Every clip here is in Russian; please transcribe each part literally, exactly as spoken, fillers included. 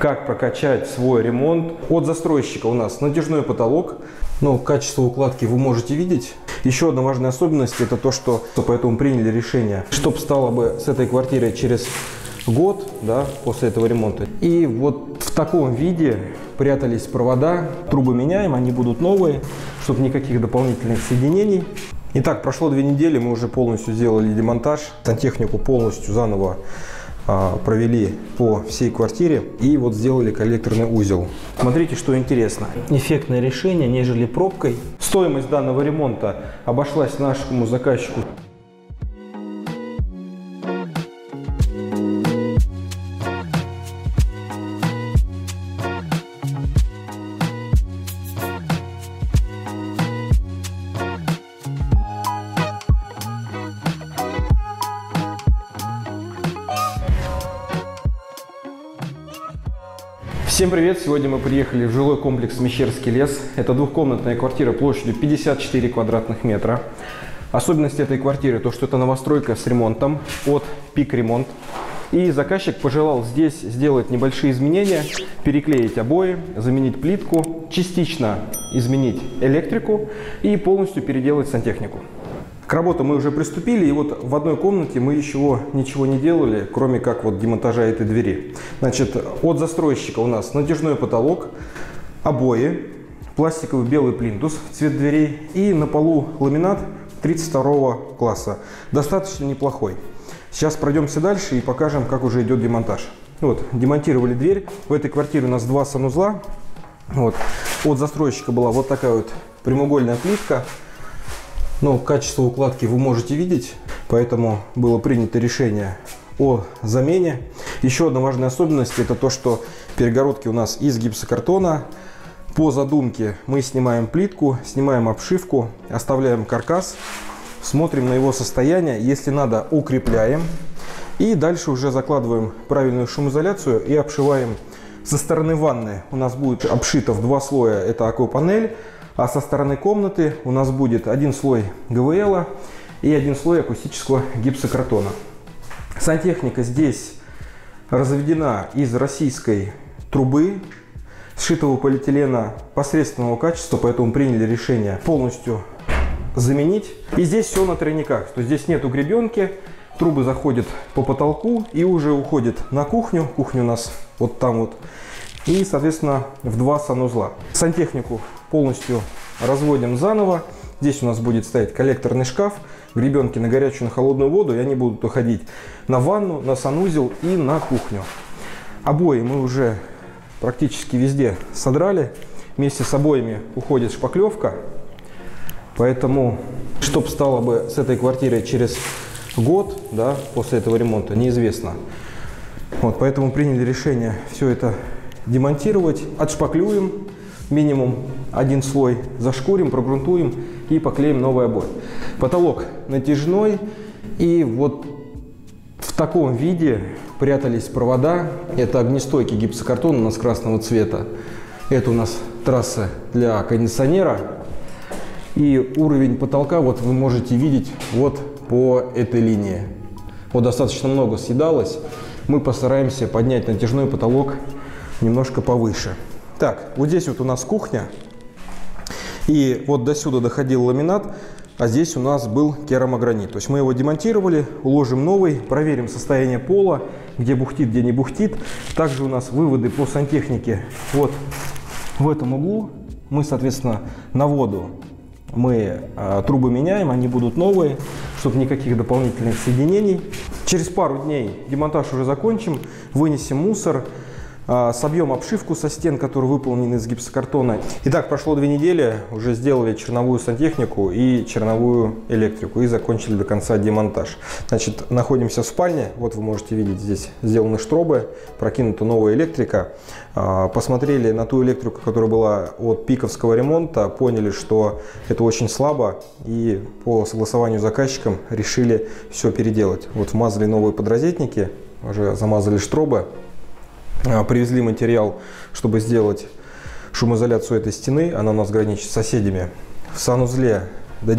как прокачать свой ремонт. От застройщика у нас натяжной потолок. Но качество укладки вы можете видеть. Еще одна важная особенность — это то, что поэтому приняли решение, чтобы стало бы с этой квартирой через год, да, после этого ремонта. И вот в таком виде прятались провода. Трубы меняем, они будут новые, чтобы никаких дополнительных соединений. Итак, прошло две недели, мы уже полностью сделали демонтаж. Сантехнику полностью заново а, провели по всей квартире и вот сделали коллекторный узел. Смотрите, что интересно. Эффектное решение, нежели пробкой. Стоимость данного ремонта обошлась нашему заказчику Всем привет! Сегодня мы приехали в жилой комплекс Мещерский лес. Это двухкомнатная квартира площадью пятьдесят четыре квадратных метра. Особенность этой квартиры то, что это новостройка с ремонтом от Пик Ремонт. И заказчик пожелал здесь сделать небольшие изменения, переклеить обои, заменить плитку, частично изменить электрику и полностью переделать сантехнику. К работе мы уже приступили, и вот в одной комнате мы еще ничего не делали, кроме как вот демонтажа этой двери. Значит, от застройщика у нас натяжной потолок, обои, пластиковый белый плинтус, цвет дверей и на полу ламинат тридцать второго класса. Достаточно неплохой. Сейчас пройдемся дальше и покажем, как уже идет демонтаж. Вот, демонтировали дверь. В этой квартире у нас два санузла. Вот. От застройщика была вот такая вот прямоугольная плитка. Но качество укладки вы можете видеть, поэтому было принято решение о замене. Еще одна важная особенность — это то, что перегородки у нас из гипсокартона. По задумке мы снимаем плитку, снимаем обшивку, оставляем каркас, смотрим на его состояние, если надо, укрепляем. И дальше уже закладываем правильную шумоизоляцию и обшиваем. Со стороны ванны у нас будет обшито в два слоя, это аквапанель. А со стороны комнаты у нас будет один слой ГВЛ и один слой акустического гипсокартона. Сантехника здесь разведена из российской трубы, сшитого полиэтилена посредственного качества, поэтому приняли решение полностью заменить. И здесь все на тройниках, то здесь нету гребенки, трубы заходят по потолку и уже уходят на кухню. Кухня у нас вот там вот. И, соответственно, в два санузла. Сантехнику полностью разводим заново. Здесь у нас будет стоять коллекторный шкаф, гребенки на горячую, на холодную воду, и они будут уходить на ванну, на санузел и на кухню. Обои мы уже практически везде содрали. Вместе с обоями уходит шпаклевка. Поэтому, что стало бы с этой квартирой через год, да, после этого ремонта, неизвестно. Вот, поэтому приняли решение все это демонтировать, отшпаклюем минимум один слой, зашкурим, прогрунтуем и поклеим новый обои. Потолок натяжной, и вот в таком виде прятались провода. Это огнестойкий гипсокартон у нас красного цвета. Это у нас трасса для кондиционера. И уровень потолка вот вы можете видеть вот по этой линии. Вот достаточно много съедалось. Мы постараемся поднять натяжной потолок немножко повыше. Так, вот здесь вот у нас кухня. И вот до сюда доходил ламинат, а здесь у нас был керамогранит. То есть мы его демонтировали, уложим новый, проверим состояние пола, где бухтит, где не бухтит. Также у нас выводы по сантехнике вот в этом углу. Мы, соответственно, на воду мы а, трубы меняем, они будут новые, чтобы никаких дополнительных соединений. Через пару дней демонтаж уже закончим, вынесем мусор, собьем обшивку со стен, которые выполнены из гипсокартона. Итак, прошло две недели, уже сделали черновую сантехнику и черновую электрику и закончили до конца демонтаж. Значит, находимся в спальне, вот вы можете видеть, здесь сделаны штробы, прокинута новая электрика. Посмотрели на ту электрику, которая была от пиковского ремонта, поняли, что это очень слабо, и по согласованию с заказчиком решили все переделать. Вот вмазали новые подрозетники, уже замазали штробы. Привезли материал, чтобы сделать шумоизоляцию этой стены. Она у нас граничит с соседями. В санузле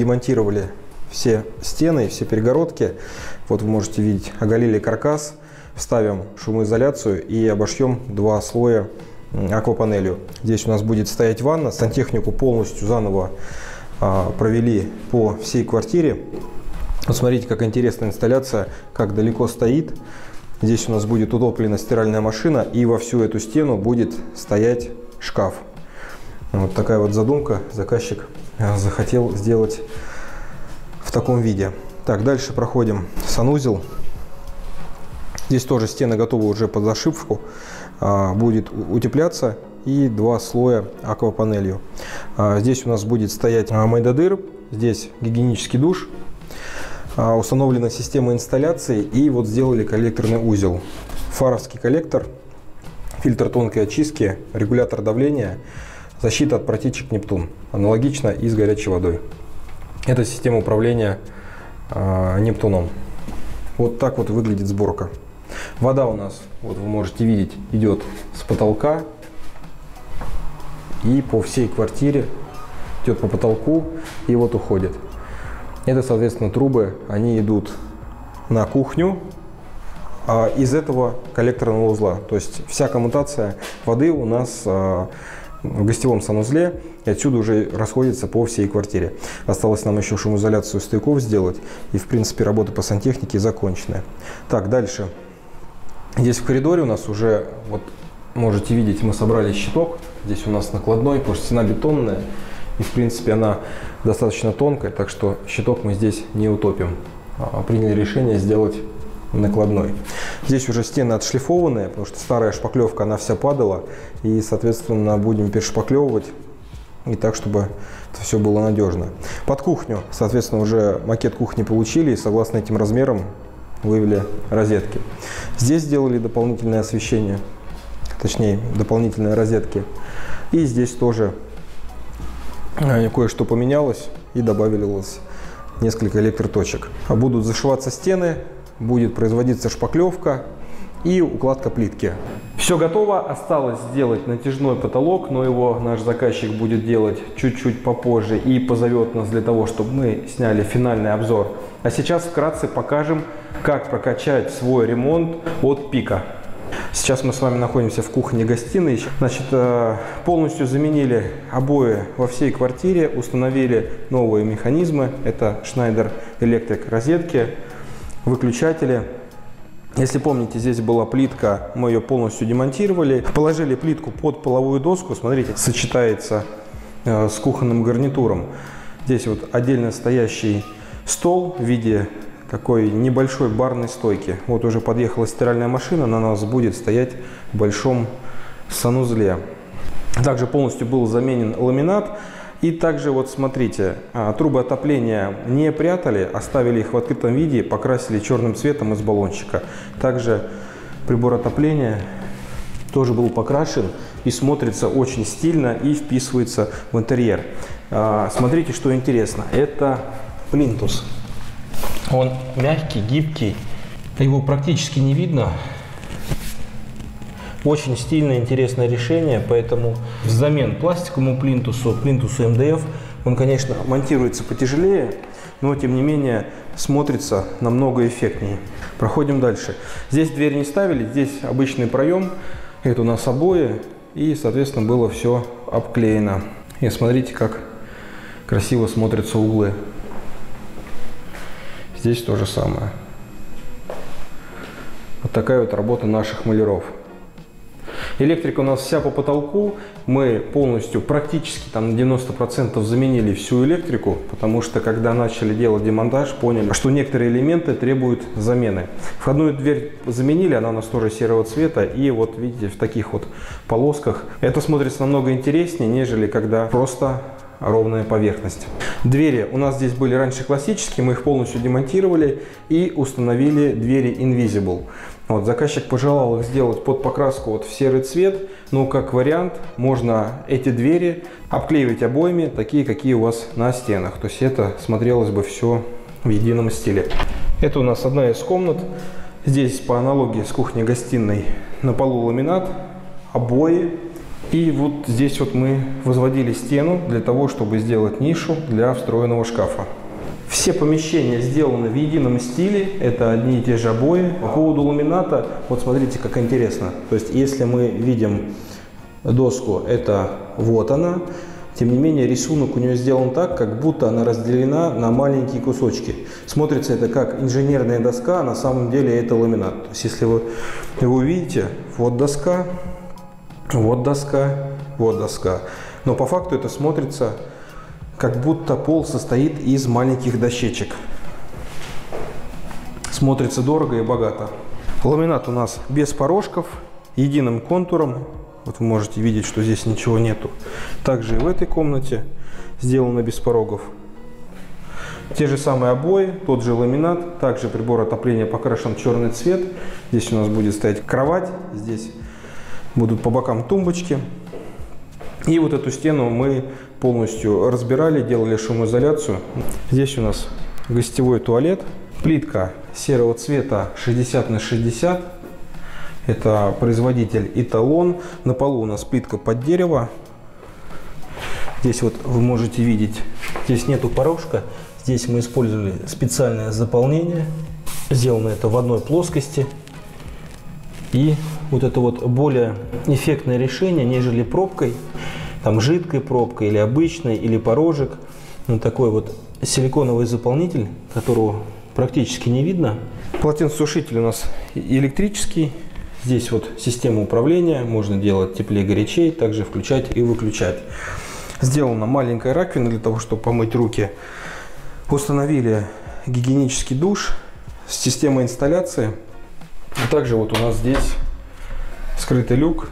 додемонтировали все стены, все перегородки. Вот вы можете видеть, оголили каркас, вставим шумоизоляцию и обошьем два слоя аквапанелью. Здесь у нас будет стоять ванна. Сантехнику полностью заново а, провели по всей квартире. Вот смотрите, как интересная инсталляция, как далеко стоит. Здесь у нас будет утоплена стиральная машина, и во всю эту стену будет стоять шкаф. Вот такая вот задумка. Заказчик захотел сделать в таком виде. Так, дальше проходим санузел. Здесь тоже стены готовы уже под зашивку. Будет утепляться и два слоя аквапанелью. Здесь у нас будет стоять майдадыр, здесь гигиенический душ, установлена система инсталляции и вот сделали коллекторный узел. Фаровский коллектор, фильтр тонкой очистки, регулятор давления, защита от протечек Нептун. Аналогично и с горячей водой. Это система управления Нептуном. Вот так вот выглядит сборка. Вода у нас, вот вы можете видеть, идет с потолка и по всей квартире, идет по потолку и вот уходит. Это, соответственно, трубы, они идут на кухню а из этого коллекторного узла. То есть вся коммутация воды у нас а, в гостевом санузле, и отсюда уже расходится по всей квартире. Осталось нам еще шумоизоляцию стояков сделать, и в принципе работа по сантехнике закончена. Так, дальше. Здесь в коридоре у нас уже, вот можете видеть, мы собрали щиток. Здесь у нас накладной, потому что стена бетонная. И в принципе она достаточно тонкая, так что щиток мы здесь не утопим. А приняли решение сделать накладной. Здесь уже стены отшлифованные, потому что старая шпаклевка, она вся падала. И, соответственно, будем перешпаклевывать. И так, чтобы это все было надежно. Под кухню, соответственно, уже макет кухни получили. И согласно этим размерам вывели розетки. Здесь сделали дополнительное освещение, точнее дополнительные розетки. И здесь тоже кое-что поменялось и добавилось несколько электроточек. Будут зашиваться стены, будет производиться шпаклевка и укладка плитки. Все готово, осталось сделать натяжной потолок, но его наш заказчик будет делать чуть-чуть попозже и позовет нас для того, чтобы мы сняли финальный обзор. А сейчас вкратце покажем, как прокачать свой ремонт от пика. Сейчас мы с вами находимся в кухне-гостиной. Значит, полностью заменили обои во всей квартире, установили новые механизмы. Это Schneider Electric розетки, выключатели. Если помните, здесь была плитка, мы ее полностью демонтировали. Положили плитку под половую доску, смотрите, сочетается с кухонным гарнитуром. Здесь вот отдельно стоящий стол в виде такой небольшой барной стойки. Вот уже подъехала стиральная машина, она у нас будет стоять в большом санузле. Также полностью был заменен ламинат. И также вот смотрите, трубы отопления не прятали, оставили их в открытом виде, покрасили черным цветом из баллончика. Также прибор отопления тоже был покрашен и смотрится очень стильно и вписывается в интерьер. Смотрите, что интересно, это плинтус. Он мягкий, гибкий, его практически не видно. Очень стильное, интересное решение, поэтому взамен пластиковому плинтусу, плинтусу эм дэ эф, он, конечно, монтируется потяжелее, но, тем не менее, смотрится намного эффектнее. Проходим дальше. Здесь дверь не ставили, здесь обычный проем, это у нас обои, и, соответственно, было все обклеено. И смотрите, как красиво смотрятся углы. Здесь то же самое. Вот такая вот работа наших маляров. Электрика у нас вся по потолку. Мы полностью, практически там на девяносто процентов заменили всю электрику, потому что когда начали делать демонтаж, поняли, что некоторые элементы требуют замены. Входную дверь заменили, она у нас тоже серого цвета, и вот видите, в таких вот полосках. Это смотрится намного интереснее, нежели когда просто ровная поверхность. Двери у нас здесь были раньше классические, мы их полностью демонтировали и установили двери Invisible. Вот, заказчик пожелал их сделать под покраску вот в серый цвет, но как вариант можно эти двери обклеивать обоями, такие, какие у вас на стенах. То есть это смотрелось бы все в едином стиле. Это у нас одна из комнат. Здесь по аналогии с кухней-гостиной на полу ламинат, обои. И вот здесь вот мы возводили стену для того, чтобы сделать нишу для встроенного шкафа. Все помещения сделаны в едином стиле, это одни и те же обои. По поводу ламината, вот смотрите, как интересно. То есть, если мы видим доску, это вот она. Тем не менее, рисунок у нее сделан так, как будто она разделена на маленькие кусочки. Смотрится это как инженерная доска, а на самом деле это ламинат. То есть, если вы его увидите, вот доска, вот доска, вот доска. Но по факту это смотрится, как будто пол состоит из маленьких дощечек. Смотрится дорого и богато. Ламинат у нас без порожков, единым контуром. Вот вы можете видеть, что здесь ничего нету. Также и в этой комнате сделано без порогов. Те же самые обои, тот же ламинат, также прибор отопления покрашен в черный цвет. Здесь у нас будет стоять кровать, здесь будут по бокам тумбочки. И вот эту стену мы полностью разбирали, делали шумоизоляцию. Здесь у нас гостевой туалет. Плитка серого цвета шестьдесят на шестьдесят. Это производитель Эталон. На полу у нас плитка под дерево. Здесь вот вы можете видеть, здесь нету порожка. Здесь мы использовали специальное заполнение. Сделано это в одной плоскости. И вот это вот более эффектное решение, нежели пробкой. Там жидкой пробкой или обычной, или порожек. Вот такой вот силиконовый заполнитель, которого практически не видно. Полотенцесушитель у нас электрический. Здесь вот система управления, можно делать теплее, горячей, также включать и выключать. Сделана маленькая раковина для того, чтобы помыть руки. Установили гигиенический душ с системой инсталляции. А также вот у нас здесь скрытый люк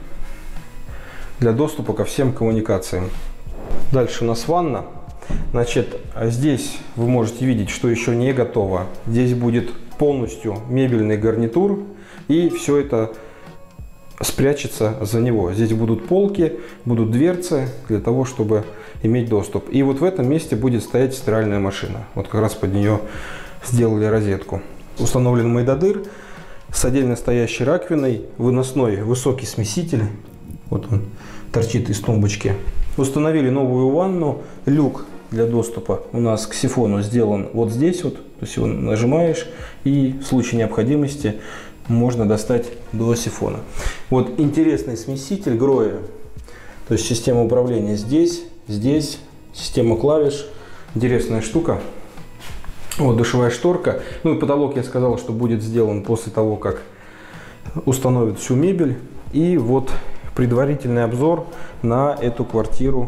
для доступа ко всем коммуникациям. Дальше у нас ванна. Значит, здесь вы можете видеть, что еще не готово. Здесь будет полностью мебельный гарнитур. И все это спрячется за него. Здесь будут полки, будут дверцы для того, чтобы иметь доступ. И вот в этом месте будет стоять стиральная машина. Вот как раз под нее сделали розетку. Установлен мойдодыр с отдельно стоящей раковиной, выносной высокий смеситель. Вот он торчит из тумбочки. Установили новую ванну. Люк для доступа у нас к сифону сделан вот здесь вот. То есть его нажимаешь, и в случае необходимости можно достать до сифона. Вот интересный смеситель Гроя. То есть система управления здесь, здесь, система клавиш. Интересная штука. Вот душевая шторка. Ну и потолок, я сказал, что будет сделан после того, как установят всю мебель. И вот предварительный обзор на эту квартиру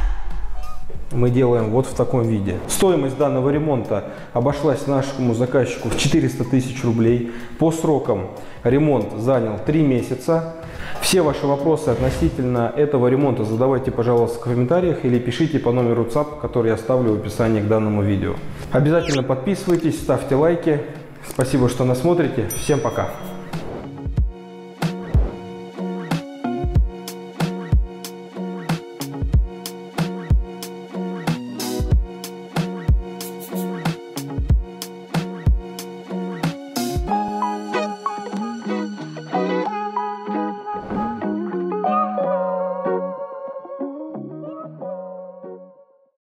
мы делаем вот в таком виде. Стоимость данного ремонта обошлась нашему заказчику в четыреста тысяч рублей. По срокам ремонт занял три месяца. Все ваши вопросы относительно этого ремонта задавайте, пожалуйста, в комментариях или пишите по номеру цап, который я оставлю в описании к данному видео. Обязательно подписывайтесь, ставьте лайки. Спасибо, что нас смотрите. Всем пока!